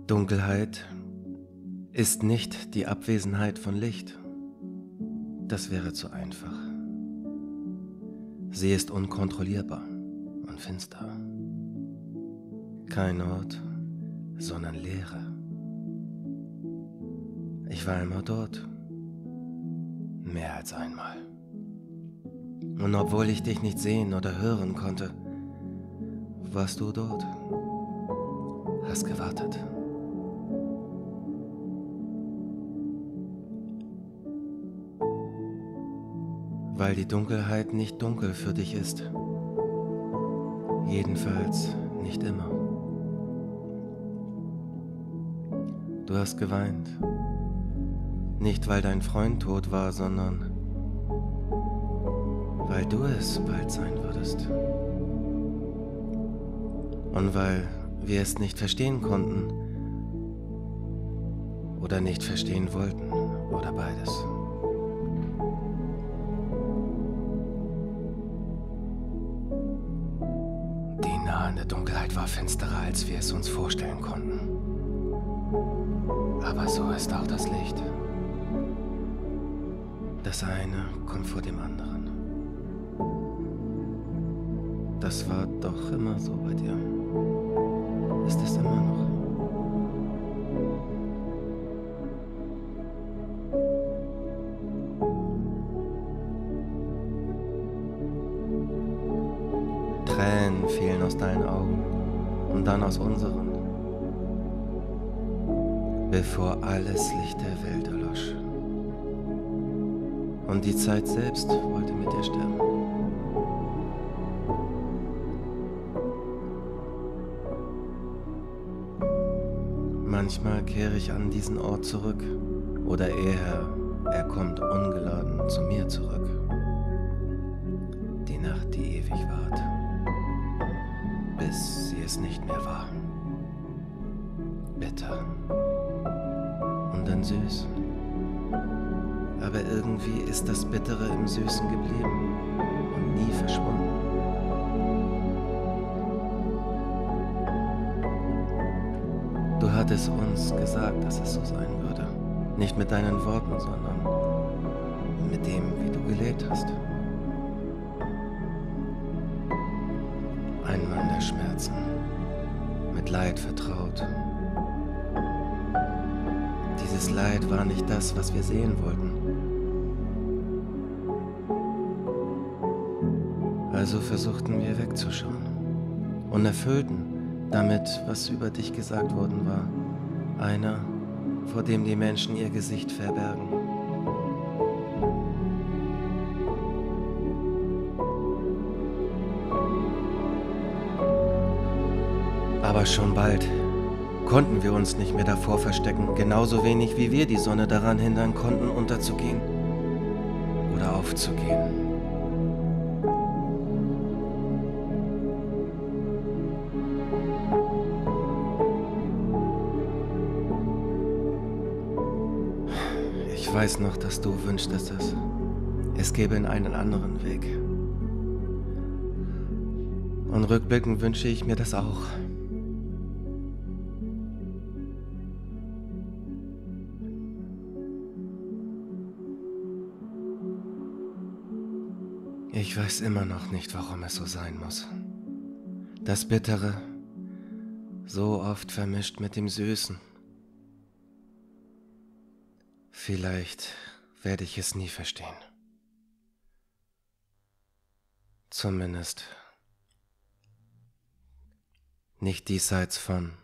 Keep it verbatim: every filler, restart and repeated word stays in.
Dunkelheit ist nicht die Abwesenheit von Licht. Das wäre zu einfach. Sie ist unkontrollierbar und finster. Kein Ort, sondern Leere. Ich war immer dort. Mehr als einmal. Und obwohl ich dich nicht sehen oder hören konnte, warst du dort. Hast gewartet. Weil die Dunkelheit nicht dunkel für dich ist. Jedenfalls nicht immer. Du hast geweint. Nicht, weil dein Freund tot war, sondern weil du es bald sein würdest. Und weil wir es nicht verstehen konnten oder nicht verstehen wollten oder beides. Die nahende Dunkelheit war finsterer, als wir es uns vorstellen konnten. Aber so ist auch das Licht. Das eine kommt vor dem anderen. Das war doch immer so bei dir. Ist es immer noch? Tränen fielen aus deinen Augen und dann aus unseren, bevor alles Licht der Welt erlosch. Und die Zeit selbst wollte mit dir sterben. Manchmal kehre ich an diesen Ort zurück, oder eher, er kommt ungeladen zu mir zurück. Die Nacht, die ewig ward, bis sie es nicht mehr war. Bitter und dann süß. Aber irgendwie ist das Bittere im Süßen geblieben und nie verschwunden. Du hattest uns gesagt, dass es so sein würde. Nicht mit deinen Worten, sondern mit dem, wie du gelebt hast. Ein Mann der Schmerzen, mit Leid vertraut. Dieses Leid war nicht das, was wir sehen wollten. Also versuchten wir wegzuschauen und erfüllten damit, was über dich gesagt worden war. Einer, vor dem die Menschen ihr Gesicht verbergen. Aber schon bald konnten wir uns nicht mehr davor verstecken, genauso wenig wie wir die Sonne daran hindern konnten, unterzugehen oder aufzugehen. Ich weiß noch, dass du wünschtest es. Es gäbe einen anderen Weg. Und rückblickend wünsche ich mir das auch. Ich weiß immer noch nicht, warum es so sein muss. Das Bittere, so oft vermischt mit dem Süßen. Vielleicht werde ich es nie verstehen. Zumindest nicht diesseits von